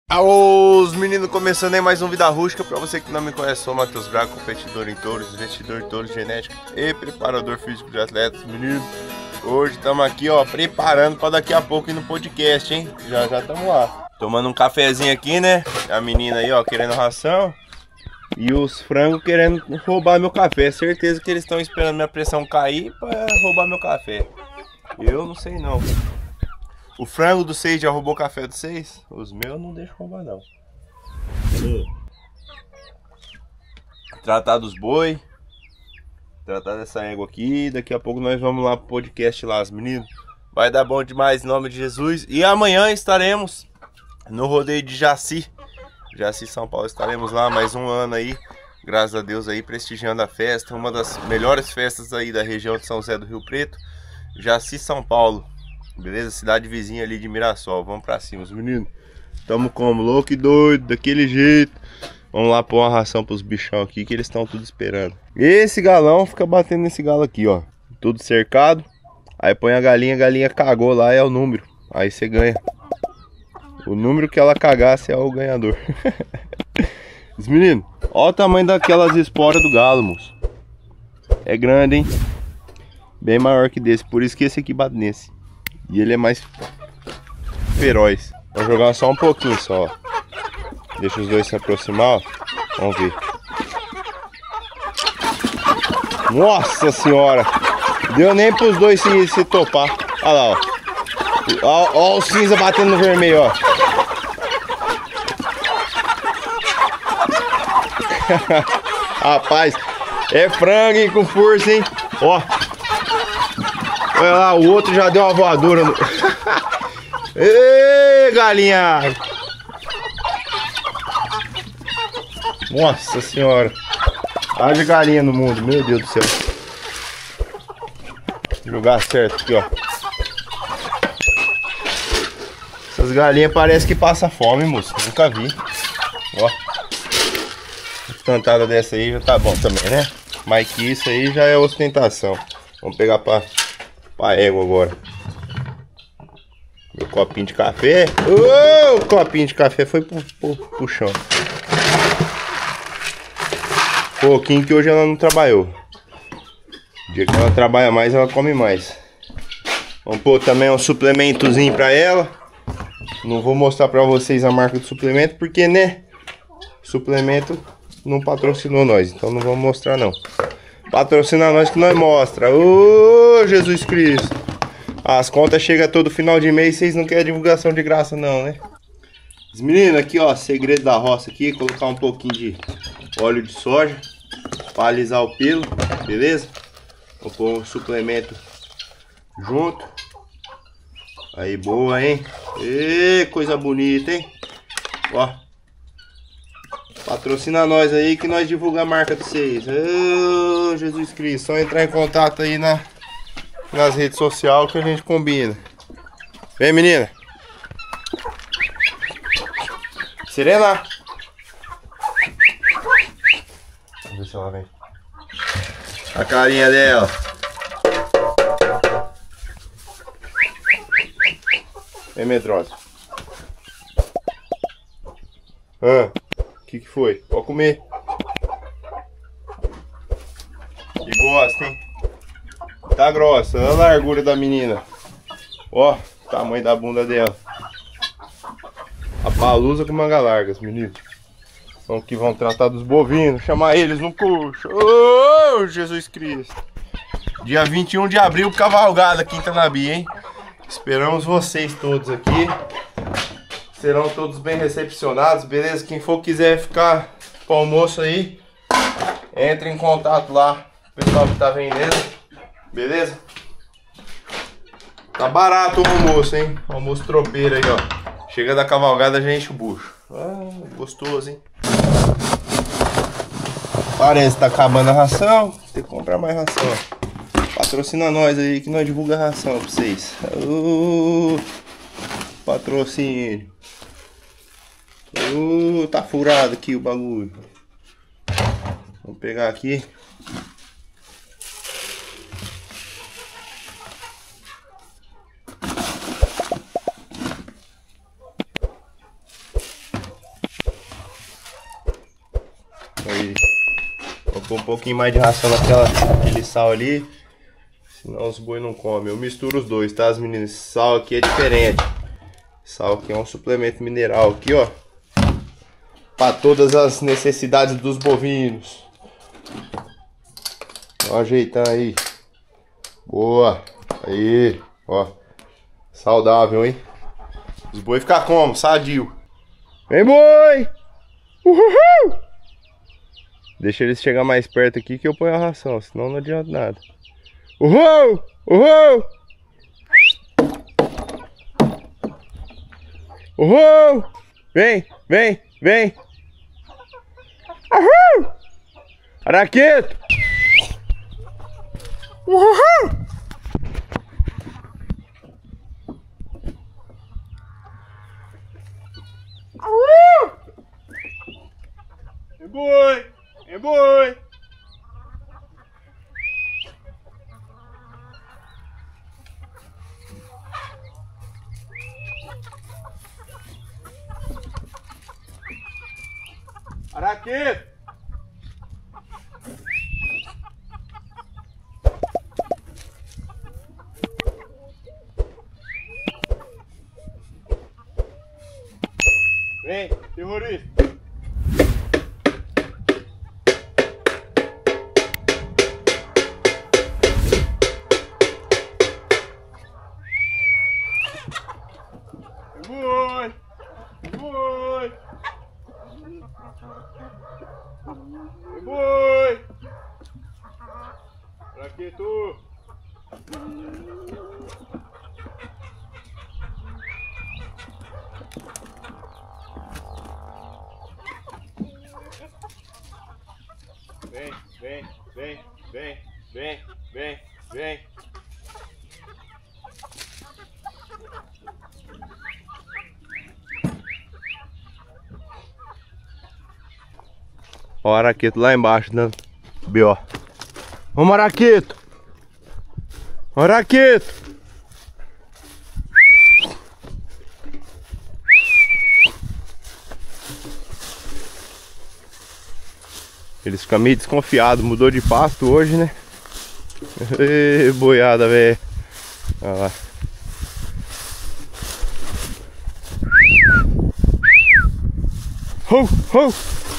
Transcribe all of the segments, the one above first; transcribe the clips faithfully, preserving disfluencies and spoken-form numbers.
Aô, os meninos, começando aí mais um Vida Rústica. Pra você que não me conhece, sou o Matheus Braga, competidor em touros, investidor em touros, genética e preparador físico de atletas. Meninos, hoje estamos aqui, ó, preparando para daqui a pouco ir no podcast, hein? Já já estamos lá. Tomando um cafezinho aqui, né? A menina aí, ó, querendo ração. E os frangos querendo roubar meu café. Certeza que eles estão esperando minha pressão cair para roubar meu café. Eu não sei não. O frango do seis já roubou o café do seis? Os meus não deixam roubar não. Tratar dos boi. Tratar dessa égua aqui. Daqui a pouco nós vamos lá pro podcast lá, os meninos. Vai dar bom demais em nome de Jesus. E amanhã estaremos no rodeio de Jaci. Jaci, São Paulo. Estaremos lá mais um ano aí. Graças a Deus aí, prestigiando a festa. Uma das melhores festas aí da região de São José do Rio Preto. Jaci, São Paulo. Beleza? Cidade vizinha ali de Mirassol. Vamos pra cima, os meninos. Tamo como? Louco e doido, daquele jeito. Vamos lá pôr uma ração pros bichão aqui que eles estão tudo esperando. Esse galão fica batendo nesse galo aqui, ó. Tudo cercado. Aí põe a galinha, a galinha cagou lá, é o número. Aí você ganha. O número que ela cagasse é o ganhador. Os meninos, olha o tamanho daquelas esporas do galo, moço. É grande, hein? Bem maior que desse. Por isso que esse aqui bate nesse. E ele é mais feroz. Vou jogar só um pouquinho só, ó. Deixa os dois se aproximar, ó. Vamos ver. Nossa senhora! Deu nem pros dois se, se topar. Olha lá, ó. Ó, ó o cinza batendo no vermelho, ó. Rapaz, é frango, hein, com força, hein? Ó. Olha lá, o outro já deu uma voadora no... Ê, galinha! Nossa senhora! Haja galinha no mundo, meu Deus do céu! Vou jogar certo aqui, ó. Essas galinhas parecem que passam fome, moço. Nunca vi. Ó. Cantada dessa aí já tá bom também, né? Mas que isso aí já é ostentação. Vamos pegar pra... pra égua agora. Meu copinho de café. Oh, o copinho de café foi pro, pro, pro chão. Pouquinho que hoje ela não trabalhou. O dia que ela trabalha mais, ela come mais. Vamos pôr também um suplementozinho pra ela. Não vou mostrar pra vocês a marca do suplemento, porque, né? Suplemento não patrocinou nós, então não vamos mostrar não. Patrocina nós que nós mostra. Ô, Jesus Cristo. As contas chegam todo final de mês, vocês não querem divulgação de graça não, né? Os meninos, aqui ó, segredo da roça aqui, colocar um pouquinho de óleo de soja para alisar o pelo, beleza? Vou pôr um suplemento junto. Aí, boa, hein? Ê, coisa bonita, hein? Ó. Patrocina nós aí que nós divulga a marca de vocês. Oh, Jesus Cristo. Só entrar em contato aí na, nas redes sociais que a gente combina. Vem, menina. Serena. Vamos ver se ela vem. A carinha dela. Vem, medrosa. Ah. O que que foi? Pode comer. Que gosta, hein? Tá grossa. Olha a largura da menina. Ó, o tamanho da bunda dela. A palusa com manga larga, os meninos. Vamos que vão tratar dos bovinos. Chamar eles no coxo. Ô, oh, Jesus Cristo. Dia vinte e um de abril, cavalgada aqui em Tanabi, hein? Esperamos vocês todos aqui. Serão todos bem recepcionados, beleza? Quem for quiser ficar com o almoço aí, entre em contato lá, o pessoal que tá vendendo, beleza? Tá barato o almoço, hein? Almoço tropeiro aí, ó. Chega da cavalgada, já enche o bucho. Ah, gostoso, hein? Parece que tá acabando a ração, tem que comprar mais ração. Patrocina nós aí que nós divulga a ração pra vocês. Uh, patrocínio. Uh, tá furado aqui o bagulho. Vamos pegar aqui. Aí, colocou um pouquinho mais de ração naquela, naquele sal ali, senão os boi não comem. Eu misturo os dois, tá, as meninas? Esse sal aqui é diferente. Sal aqui é um suplemento mineral aqui, ó, para todas as necessidades dos bovinos. Vamos ajeitar aí. Boa. Aí, ó. Saudável, hein? Os boi ficam como? Sadio. Vem, boi! Uhul! Deixa eles chegar mais perto aqui que eu ponho a ração, senão não adianta nada. Uhul! Uhul! Uhul! Vem, vem, vem! Uhul! Araqueto! Uhul! Uhul! É boi! É boi! Araqueto! Vem, terrorista! Boi! Boi! Boi! Araqueto! Vem, vem, vem, vem, vem, vem, vem. Ó o araqueto lá embaixo dando B O. Vamos, araqueto! Araqueto! Eles ficam meio desconfiados, mudou de pasto hoje, né? Ê, boiada, velho. Olha lá. Ho, ho.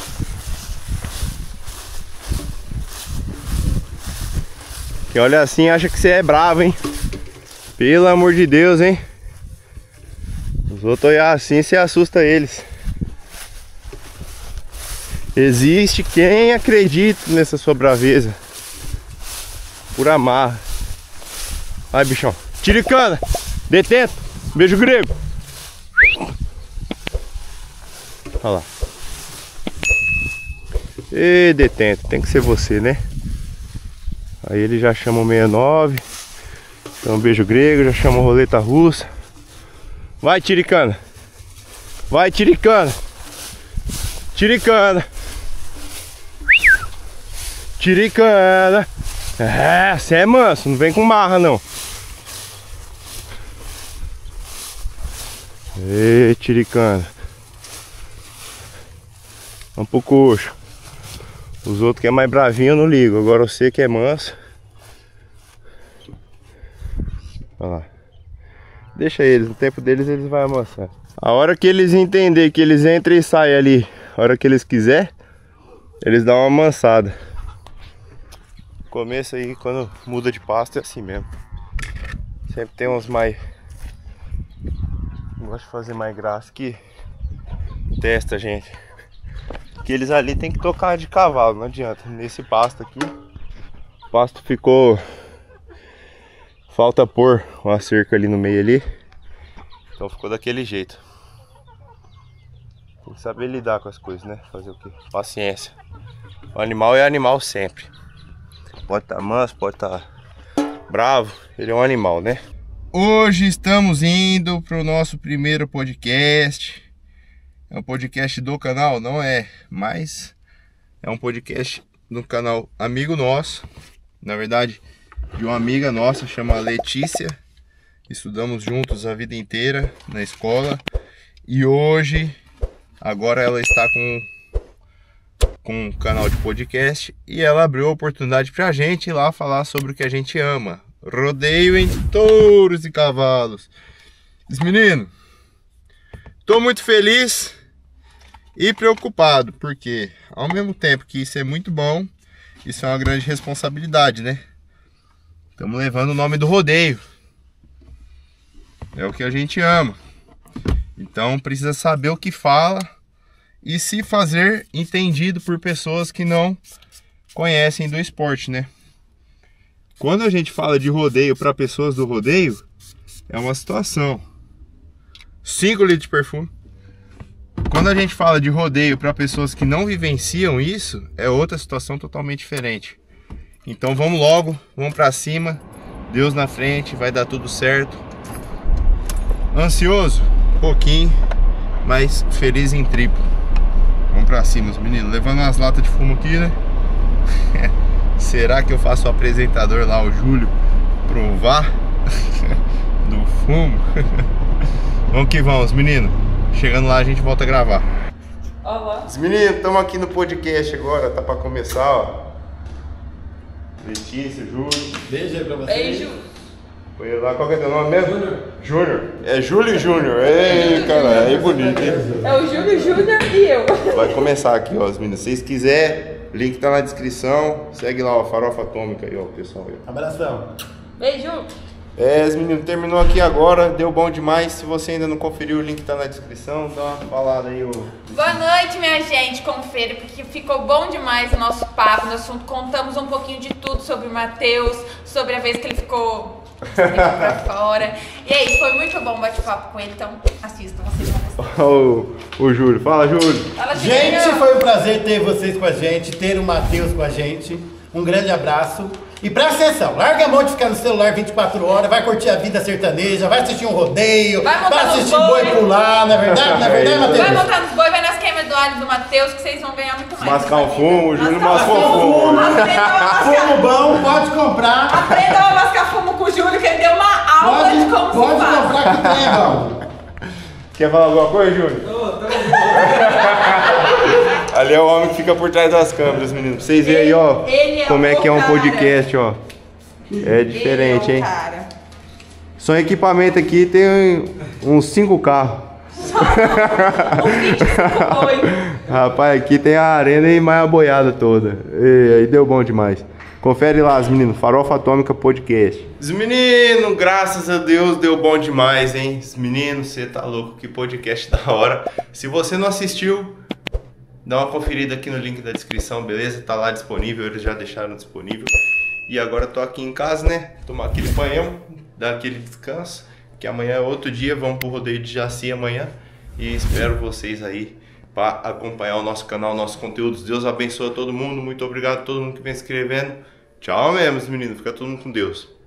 Quem olha assim acha que você é bravo, hein? Pelo amor de Deus, hein? Os outros olhar assim, você assusta eles. Existe quem acredita nessa sua braveza. Por amarra. Vai, bichão. Tiricana. Detento. Beijo grego. Olha lá. E detento. Tem que ser você, né? Aí ele já chama o sessenta e nove. Então um beijo grego. Já chama o roleta russa. Vai, Tiricana. Vai, Tiricana. Tiricana. Tiricana. É, você é manso, não vem com marra não. Ê, Tiricana. Vamos pro coxo. Os outros que é mais bravinho eu não ligo. Agora você que é manso. Olha lá. Deixa eles, no tempo deles eles vão amansar. A hora que eles entenderem que eles entram e saem ali, a hora que eles quiser, eles dão uma amansada. Começo aí, quando muda de pasto, é assim mesmo. Sempre tem uns mais... Gosto de fazer mais graça que testa, gente. Que eles ali tem que tocar de cavalo, não adianta. Nesse pasto aqui, o pasto ficou... Falta pôr uma cerca ali no meio ali. Então ficou daquele jeito. Tem que saber lidar com as coisas, né? Fazer o quê? Paciência. O animal é animal sempre. Pode estar manso, pode estar bravo. Ele é um animal, né? Hoje estamos indo para o nosso primeiro podcast. É um podcast do canal? Não é, mas é um podcast do canal amigo nosso. Na verdade, de uma amiga nossa, chama Letícia. Estudamos juntos a vida inteira na escola. E hoje, agora ela está com, com um canal de podcast e ela abriu a oportunidade pra gente ir lá falar sobre o que a gente ama. Rodeio em touros e cavalos. Diz, menino, tô muito feliz e preocupado, porque ao mesmo tempo que isso é muito bom, isso é uma grande responsabilidade, né? Estamos levando o nome do rodeio. É o que a gente ama. Então precisa saber o que fala e se fazer entendido por pessoas que não conhecem do esporte, né? Quando a gente fala de rodeio para pessoas do rodeio, é uma situação. cinco litros de perfume. Quando a gente fala de rodeio para pessoas que não vivenciam isso, é outra situação totalmente diferente. Então vamos logo, vamos para cima. Deus na frente, vai dar tudo certo. Ansioso? Um pouquinho, mas feliz em triplo. Vamos pra cima, os meninos. Levando umas latas de fumo aqui, né? Será que eu faço o apresentador lá, o Júlio, provar do fumo? Vamos que vamos, meninos. Chegando lá a gente volta a gravar. Olá. Os meninos, estamos aqui no podcast agora, tá pra começar, ó. Letícia, Júlio. Beijo aí pra vocês. Beijo. Foi lá, qual que é teu nome mesmo? Júnior. Júnior. É Júlio e Júnior. Ei, cara, aí bonito, hein? É o Júlio Júnior e eu. Vai começar aqui, ó, os meninos. Se vocês quiserem, link tá na descrição. Segue lá, ó, Farofa Atômica aí, ó, pessoal. Aí. Abração. Beijo. É, os meninos, terminou aqui agora, deu bom demais. Se você ainda não conferiu, o link tá na descrição. Dá uma falada aí, ó. Boa noite, minha gente. Confere, porque ficou bom demais o nosso papo no assunto. Contamos um pouquinho de tudo sobre o Matheus, sobre a vez que ele ficou pra fora. E aí, foi muito bom bate-papo com ele, então assistam, vocês vão gostar. o, o Júlio, fala, Júlio. Fala, Gente, Julinho. foi um prazer ter vocês com a gente, ter o Matheus com a gente. Um grande abraço. E presta atenção, larga a mão de ficar no celular vinte e quatro horas, vai curtir a vida sertaneja, vai assistir um rodeio, Vai montar nos assistir boi. boi pular, não é verdade? Não é verdade, Vai Matheus? montar nos boi, vai nas queimas do alho do Matheus, que vocês vão ganhar muito mais. Mascar um nessa fumo, o vida. Júlio Mascar mascou um fumo. Aprendam a mascar- Fumo bom, pode comprar. Aprendam a mascar fumo com o Júlio, que ele deu uma aula Pode, de como pode se faz. comprar que tem, é bom. Quer falar alguma coisa, Júlio? Ali é o homem que fica por trás das câmeras, meninos. Pra vocês verem aí, ó, Ele é como é o que é um cara. podcast, ó. É diferente, Ele é o hein? cara. Só equipamento aqui tem uns cinco carros. Um vinte e cinco boi. Rapaz, aqui tem a arena e mais a boiada toda. E aí deu bom demais. Confere lá, os meninos. Farofa Atômica Podcast. Os meninos, graças a Deus, deu bom demais, hein? Os meninos, você tá louco, que podcast da hora. Se você não assistiu, dá uma conferida aqui no link da descrição, beleza? Tá lá disponível, eles já deixaram disponível. E agora tô aqui em casa, né? Tomar aquele banhão, dar aquele descanso. Que amanhã é outro dia, vamos pro rodeio de Jaci amanhã. E espero vocês aí para acompanhar o nosso canal, nossos conteúdos. Deus abençoe todo mundo. Muito obrigado a todo mundo que vem se inscrevendo. Tchau mesmo, meninos. Fica todo mundo com Deus.